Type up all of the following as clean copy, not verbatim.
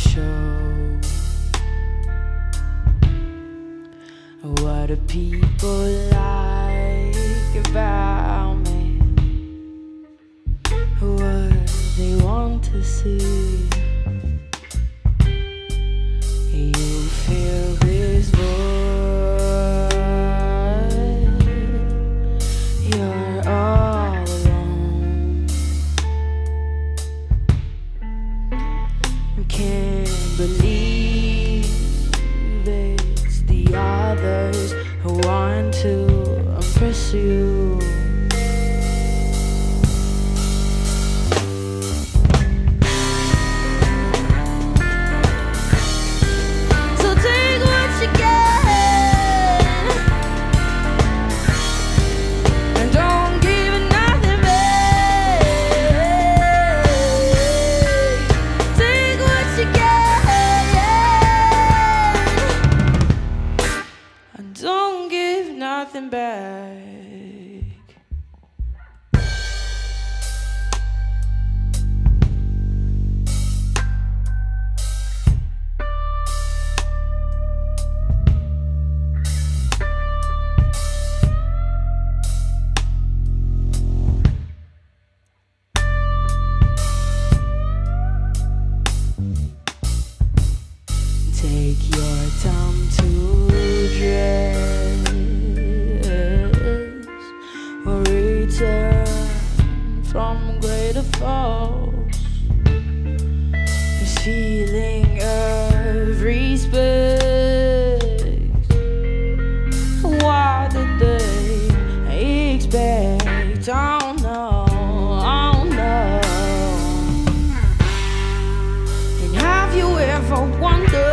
show. What do people like about me? What they want to see? You feel this void. You're all alone. Can't believe it's the others who want to impress you. So take what you get and don't give it nothing back. Take what you get and don't give nothing back. Take your time to dress or return from greater falls. This feeling every space. What did they expect? Oh no, oh no. And have you ever wondered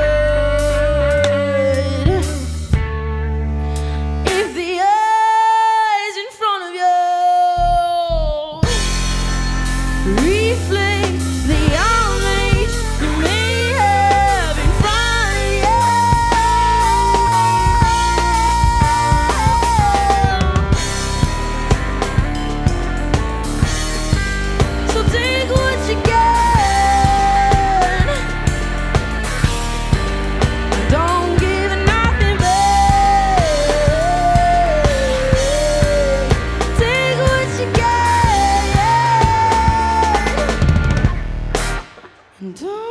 reflect the outrage you may have in front of you? So take what you get and don't give nothing back. Take what you get. Don't